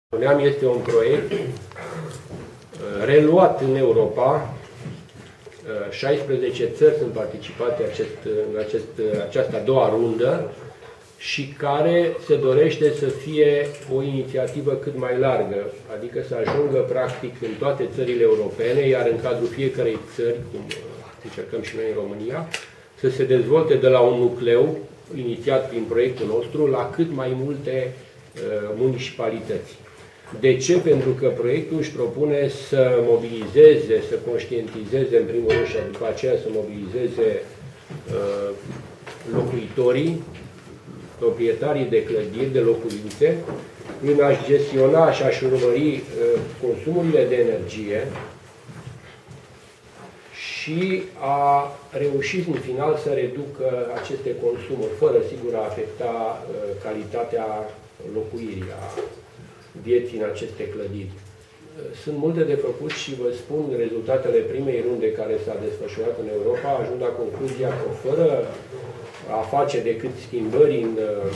Spuneam, este un proiect reluat în Europa. 16 țări sunt participate în această a doua rundă și care se dorește să fie o inițiativă cât mai largă, adică să ajungă practic în toate țările europene, iar în cadrul fiecărei țări, cum încercăm și noi în România, să se dezvolte de la un nucleu inițiat prin proiectul nostru la cât mai multe municipalități. De ce? Pentru că proiectul își propune să mobilizeze, să conștientizeze în primul rând și după aceea să mobilizeze locuitorii, proprietarii de clădiri, de locuințe, în a-și gestiona și a-și urmări consumurile de energie și a reușit în final să reducă aceste consumuri, fără sigur a afecta calitatea locuirii, a vieții în aceste clădiri. Sunt multe de făcut și vă spun, rezultatele primei runde care s-a desfășurat în Europa ajung la concluzia că fără a face decât schimbări în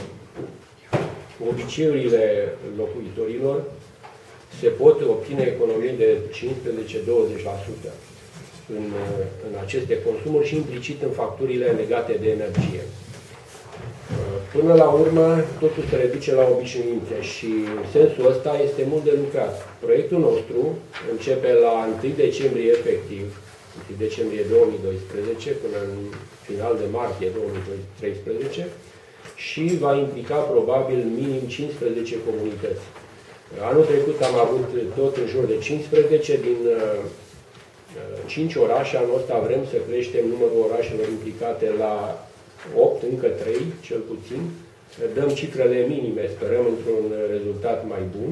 obiceiurile locuitorilor, se pot obține economii de 15-20% în aceste consumuri și implicit în facturile legate de energie. Până la urmă, totul se reduce la obișnuințe și în sensul ăsta este mult de lucrat. Proiectul nostru începe la 1 decembrie efectiv, 1 decembrie 2012 până în final de martie 2013 și va implica probabil minim 15 comunități. Anul trecut am avut tot în jur de 15 din 5 orașe. Anul ăsta vrem să creștem numărul orașelor implicate la 8, încă 3, cel puțin. Dăm cifrele minime, sperăm într-un rezultat mai bun.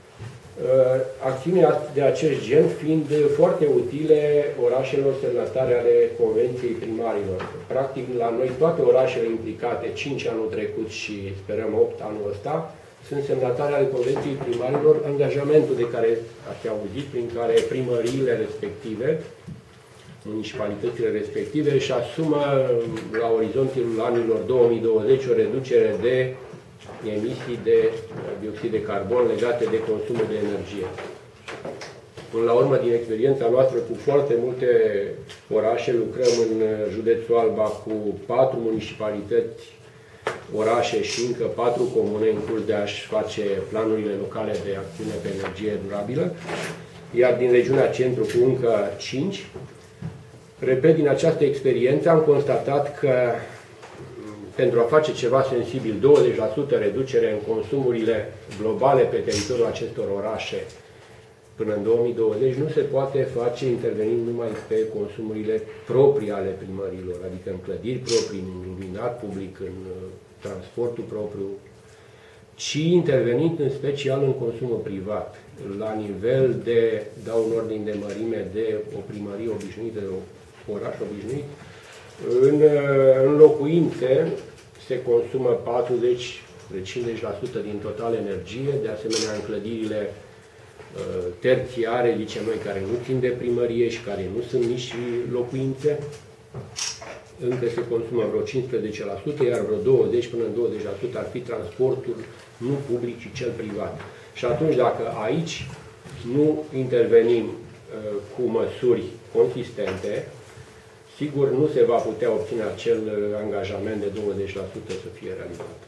Acțiunea de acest gen fiind foarte utile orașelor semnatare ale Convenției Primarilor. Practic, la noi toate orașele implicate, 5 anul trecut și sperăm 8 anul ăsta, sunt semnatare ale Convenției Primarilor, angajamentul de care ați auzit, prin care primăriile respective, municipalitățile respective își asumă la orizontul anilor 2020 o reducere de emisii de dioxid de carbon legate de consumul de energie. Până la urmă, din experiența noastră cu foarte multe orașe, lucrăm în județul Alba cu 4 municipalități, orașe și încă 4 comune în curs de a-și face planurile locale de acțiune pe energie durabilă, iar din regiunea centru cu încă 5. Repet, din această experiență am constatat că pentru a face ceva sensibil, 20% reducere în consumurile globale pe teritoriul acestor orașe până în 2020 nu se poate face intervenind numai pe consumurile proprii ale primărilor, adică în clădiri proprii, în luminat public, în transportul propriu, ci intervenind în special în consumul privat, la nivel de, dau un ordin de mărime, de o primărie obișnuită, de un oraș obișnuit. În locuințe se consumă 40-50% din total energie, de asemenea în clădirile terțiare, zicem noi, care nu țin de primărie și care nu sunt nici locuințe, încă se consumă vreo 15%, iar vreo 20 până în 20% ar fi transportul nu public, ci cel privat. Și atunci, dacă aici nu intervenim cu măsuri consistente, sigur nu se va putea obține acel angajament de 20% să fie realizat.